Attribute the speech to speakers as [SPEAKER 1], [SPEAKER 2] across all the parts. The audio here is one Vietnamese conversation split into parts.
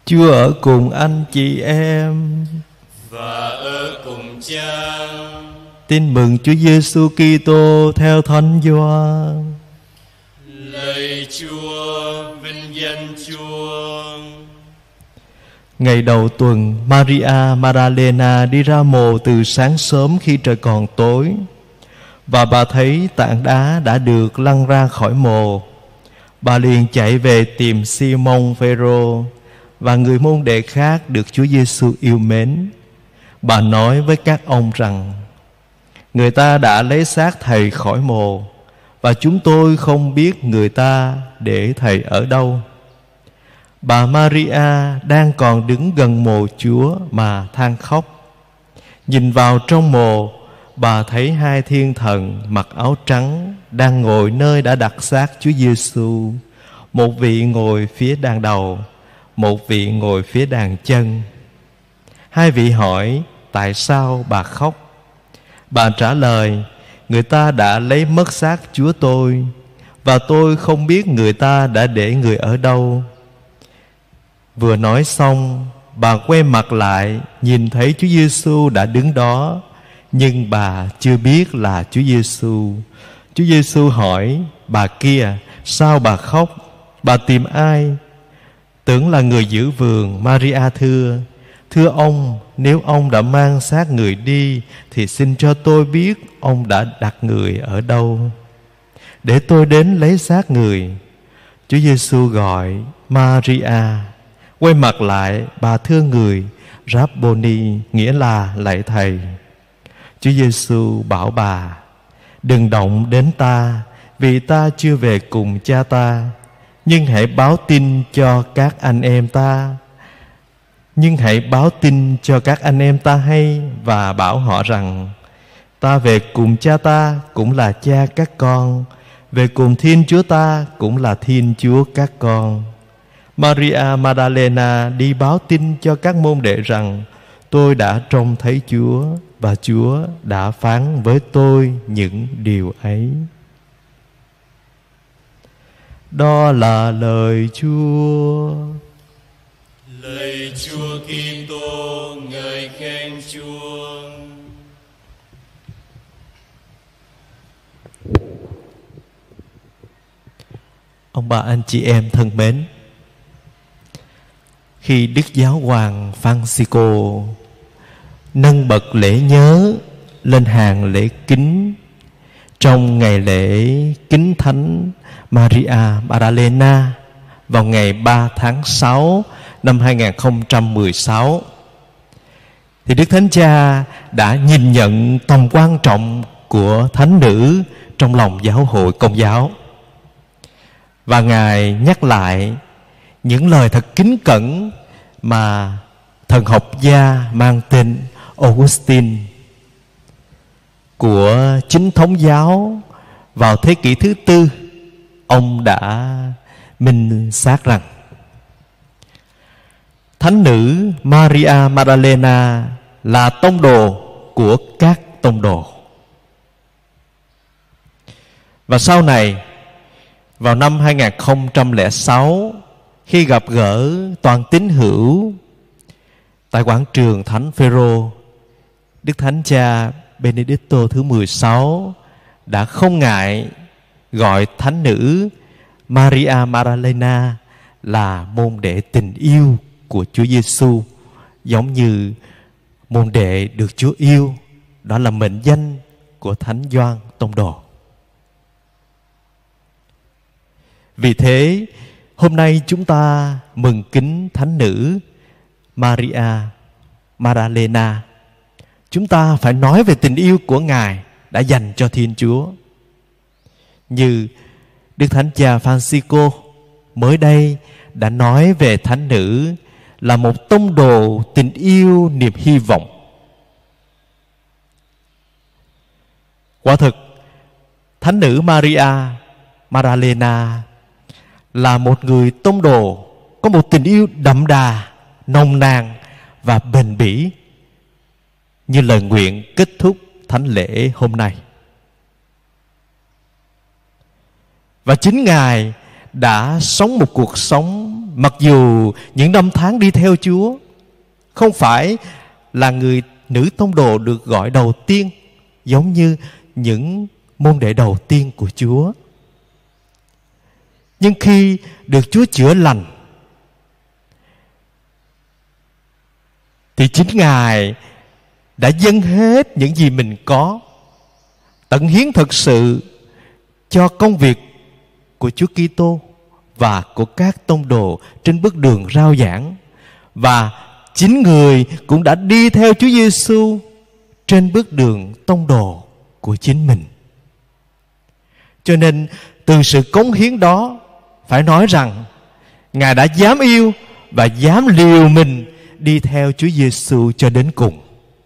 [SPEAKER 1] Chúa ở cùng anh chị em
[SPEAKER 2] và ở cùng Cha.
[SPEAKER 1] Tin mừng Chúa Giêsu Kitô theo Thánh Gioan.
[SPEAKER 2] Lạy Chúa, vinh danh Chúa.
[SPEAKER 1] Ngày đầu tuần, Maria Magdalena đi ra mồ từ sáng sớm khi trời còn tối, và bà thấy tảng đá đã được lăn ra khỏi mồ. Bà liền chạy về tìm Simon Phêrô và người môn đệ khác được Chúa Giêsu yêu mến. Bà nói với các ông rằng: người ta đã lấy xác thầy khỏi mồ, và chúng tôi không biết người ta để thầy ở đâu. Bà Maria đang còn đứng gần mồ Chúa mà than khóc. Nhìn vào trong mồ, bà thấy hai thiên thần mặc áo trắng đang ngồi nơi đã đặt xác Chúa Giêsu. Một vị ngồi phía đàn đầu, một vị ngồi phía đàn chân. Hai vị hỏi: tại sao bà khóc? Bà trả lời: người ta đã lấy mất xác Chúa tôi, và tôi không biết người ta đã để người ở đâu. Vừa nói xong, bà quay mặt lại, nhìn thấy Chúa Giêsu đã đứng đó, nhưng bà chưa biết là Chúa Giêsu. Chúa Giêsu hỏi: bà kia, sao bà khóc? Bà tìm ai? Tưởng là người giữ vườn. Maria thưa: thưa ông, nếu ông đã mang xác người đi, thì xin cho tôi biết ông đã đặt người ở đâu, để tôi đến lấy xác người. Chúa Giêsu gọi: Maria. Quay mặt lại, bà thưa người: Rabboni, nghĩa là lạy thầy. Chúa Giêsu bảo bà: đừng động đến ta, vì ta chưa về cùng Cha ta. Nhưng hãy báo tin cho các anh em ta hay, và bảo họ rằng: ta về cùng Cha ta cũng là Cha các con, về cùng Thiên Chúa ta cũng là Thiên Chúa các con. Maria Magdalena đi báo tin cho các môn đệ rằng: tôi đã trông thấy Chúa, và Chúa đã phán với tôi những điều ấy. Đó là lời Chúa.
[SPEAKER 2] Lạy Chúa Kitô, ngợi khen Chúa.
[SPEAKER 1] Ông bà anh chị em thân mến, khi Đức Giáo hoàng Francisco nâng bậc lễ nhớ lên hàng lễ kính trong ngày lễ kính thánh Maria Magdalena vào ngày 3 tháng 6 năm 2016, thì Đức Thánh Cha đã nhìn nhận tầm quan trọng của thánh nữ trong lòng giáo hội Công giáo. Và Ngài nhắc lại những lời thật kính cẩn mà thần học gia mang tên Augustine của chính thống giáo vào thế kỷ thứ tư. Ông đã minh xác rằng thánh nữ Maria Magdalena là tông đồ của các tông đồ. Và sau này, vào năm 2006, khi gặp gỡ toàn tín hữu tại quảng trường Thánh Phêrô, Đức Thánh Cha Benedicto thứ 16 đã không ngại gọi thánh nữ Maria Magdalena là môn đệ tình yêu của Chúa Giêsu, giống như môn đệ được Chúa yêu. Đó là mệnh danh của Thánh Gioan Tông Đồ. Vì thế, hôm nay chúng ta mừng kính thánh nữ Maria Magdalena. Chúng ta phải nói về tình yêu của Ngài đã dành cho Thiên Chúa. Như Đức Thánh Cha Francisco mới đây đã nói về thánh nữ là một tông đồ tình yêu niềm hy vọng. Quả thực, thánh nữ Maria Magdalena là một người tông đồ có một tình yêu đậm đà, nồng nàn và bền bỉ, như lời nguyện kết thúc thánh lễ hôm nay. Và chính Ngài đã sống một cuộc sống mặc dù những năm tháng đi theo Chúa, không phải là người nữ tông đồ được gọi đầu tiên giống như những môn đệ đầu tiên của Chúa. Nhưng khi được Chúa chữa lành thì chính Ngài đã dâng hết những gì mình có, tận hiến thật sự cho công việc của Chúa Kitô và của các tông đồ trên bước đường rao giảng. Và chính Người cũng đã đi theo Chúa Giêsu trên bước đường tông đồ của chính mình. Cho nên từ sự cống hiến đó, phải nói rằng Ngài đã dám yêu và dám liều mình đi theo Chúa Giêsu cho đến cùng.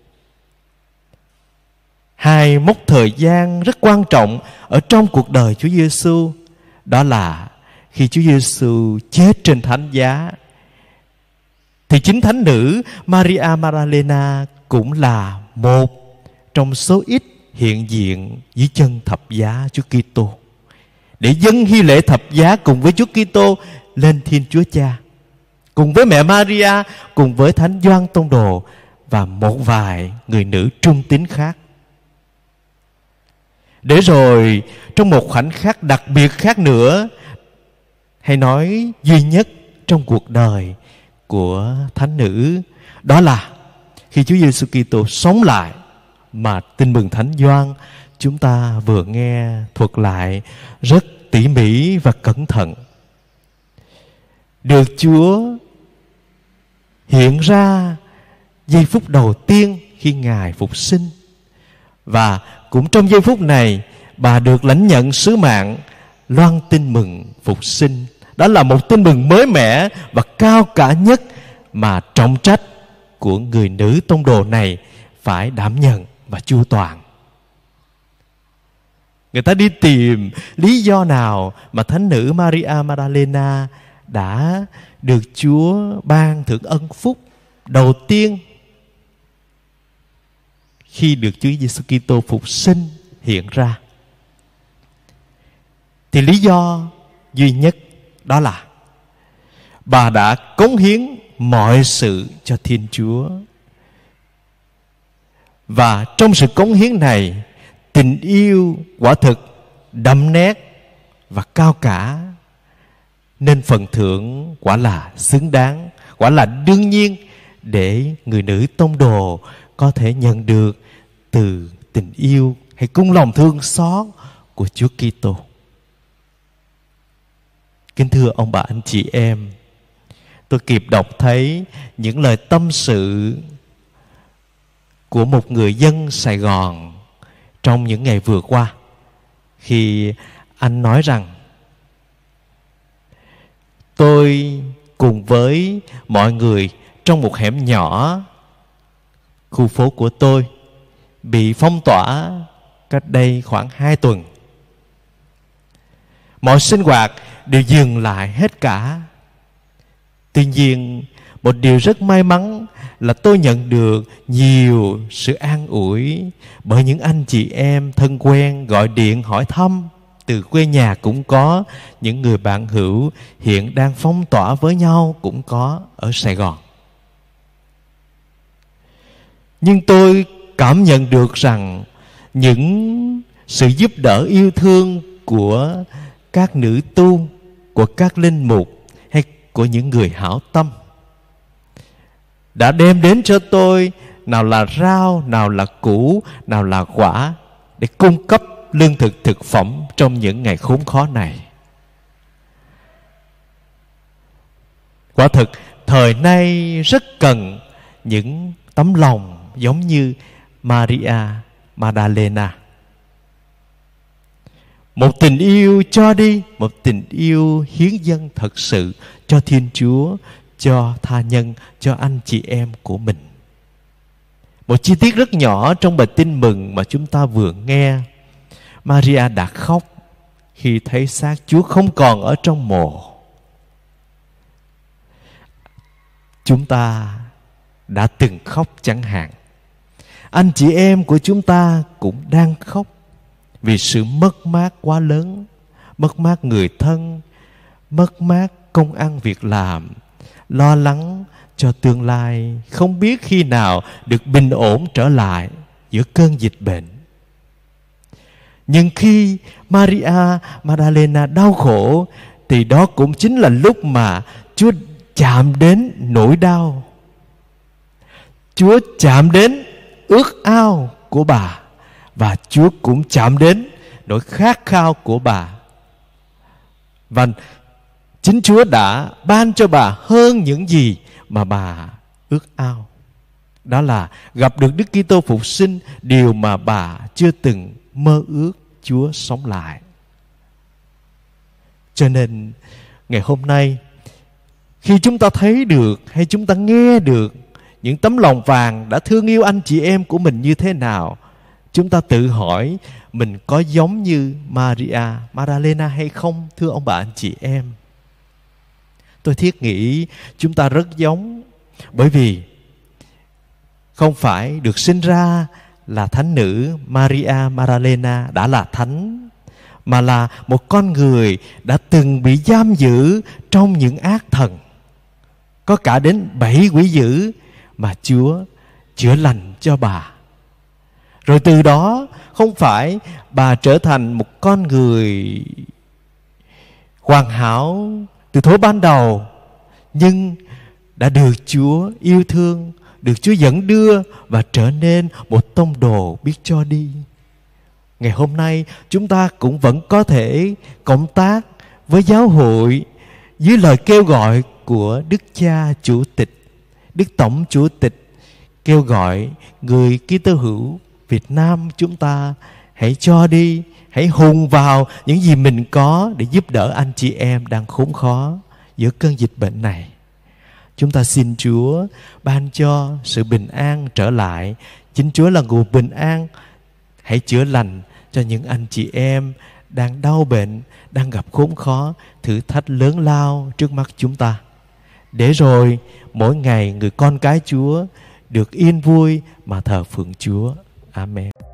[SPEAKER 1] Hai mốc thời gian rất quan trọng ở trong cuộc đời Chúa Giêsu, đó là khi Chúa Giêsu chết trên thánh giá, thì chính thánh nữ Maria Magdalena cũng là một trong số ít hiện diện dưới chân thập giá Chúa Kitô để dâng hy lễ thập giá cùng với Chúa Kitô lên Thiên Chúa Cha, cùng với mẹ Maria, cùng với Thánh Gioan Tông Đồ và một vài người nữ trung tín khác. Để rồi trong một khoảnh khắc đặc biệt khác nữa, hay nói duy nhất trong cuộc đời của thánh nữ, đó là khi Chúa Giêsu Kitô sống lại, mà Tin Mừng Thánh Gioan chúng ta vừa nghe thuật lại rất tỉ mỉ và cẩn thận. Được Chúa hiện ra giây phút đầu tiên khi Ngài phục sinh, và cũng trong giây phút này bà được lãnh nhận sứ mạng loan tin mừng phục sinh. Đó là một tin mừng mới mẻ và cao cả nhất mà trọng trách của người nữ tông đồ này phải đảm nhận và chu toàn. Người ta đi tìm lý do nào mà thánh nữ Maria Magdalena đã được Chúa ban thưởng ân phúc đầu tiên khi được Chúa Giêsu Kitô phục sinh hiện ra. Thì lý do duy nhất đó là bà đã cống hiến mọi sự cho Thiên Chúa. Và trong sự cống hiến này, tình yêu quả thực đậm nét và cao cả, nên phần thưởng quả là xứng đáng, quả là đương nhiên để người nữ tông đồ có thể nhận được từ tình yêu hay cung lòng thương xót của Chúa Kitô. Kính thưa ông bà anh chị em, tôi kịp đọc thấy những lời tâm sự của một người dân Sài Gòn trong những ngày vừa qua, khi anh nói rằng: tôi cùng với mọi người trong một hẻm nhỏ khu phố của tôi bị phong tỏa cách đây khoảng 2 tuần. Mọi sinh hoạt đều dừng lại hết cả. Tuy nhiên, một điều rất may mắn là tôi nhận được nhiều sự an ủi bởi những anh chị em thân quen gọi điện hỏi thăm. Từ quê nhà cũng có, những người bạn hữu hiện đang phong tỏa với nhau cũng có ở Sài Gòn. Nhưng tôi cảm nhận được rằng những sự giúp đỡ yêu thương của các nữ tu, của các linh mục hay của những người hảo tâm đã đem đến cho tôi nào là rau, nào là củ, nào là quả để cung cấp lương thực thực phẩm trong những ngày khốn khó này. Quả thực thời nay rất cần những tấm lòng giống như Maria Magdalena. Một tình yêu cho đi, một tình yêu hiến dâng thật sự cho Thiên Chúa, cho tha nhân, cho anh chị em của mình. Một chi tiết rất nhỏ trong bài tin mừng mà chúng ta vừa nghe, Maria đã khóc khi thấy xác Chúa không còn ở trong mồ. Chúng ta đã từng khóc chẳng hạn. Anh chị em của chúng ta cũng đang khóc vì sự mất mát quá lớn. Mất mát người thân, mất mát công ăn việc làm, lo lắng cho tương lai, không biết khi nào được bình ổn trở lại giữa cơn dịch bệnh. Nhưng khi Maria Magdalena đau khổ thì đó cũng chính là lúc mà Chúa chạm đến nỗi đau. Chúa chạm đến ước ao của bà, và Chúa cũng chạm đến nỗi khát khao của bà. Và chính Chúa đã ban cho bà hơn những gì mà bà ước ao. Đó là gặp được Đức Kitô phục sinh, điều mà bà chưa từng mơ ước Chúa sống lại. Cho nên ngày hôm nay, khi chúng ta thấy được hay chúng ta nghe được những tấm lòng vàng đã thương yêu anh chị em của mình như thế nào, chúng ta tự hỏi mình có giống như Maria Magdalena hay không, thưa ông bà anh chị em? Tôi thiết nghĩ chúng ta rất giống, bởi vì không phải được sinh ra là thánh nữ Maria Magdalena đã là thánh, mà là một con người đã từng bị giam giữ trong những ác thần. Có cả đến 7 quỷ dữ mà Chúa chữa lành cho bà. Rồi từ đó không phải bà trở thành một con người hoàn hảo từ thuở ban đầu, nhưng đã được Chúa yêu thương, được Chúa dẫn đưa và trở nên một tông đồ biết cho đi. Ngày hôm nay chúng ta cũng vẫn có thể cộng tác với giáo hội dưới lời kêu gọi của Đức Cha Chủ tịch, Đức Tổng Chủ tịch kêu gọi người Kitô hữu Việt Nam chúng ta hãy cho đi, hãy hùng vào những gì mình có để giúp đỡ anh chị em đang khốn khó giữa cơn dịch bệnh này. Chúng ta xin Chúa ban cho sự bình an trở lại. Chính Chúa là nguồn bình an. Hãy chữa lành cho những anh chị em đang đau bệnh, đang gặp khốn khó, thử thách lớn lao trước mắt chúng ta. Để rồi mỗi ngày người con cái Chúa được yên vui mà thờ phượng Chúa. Amen.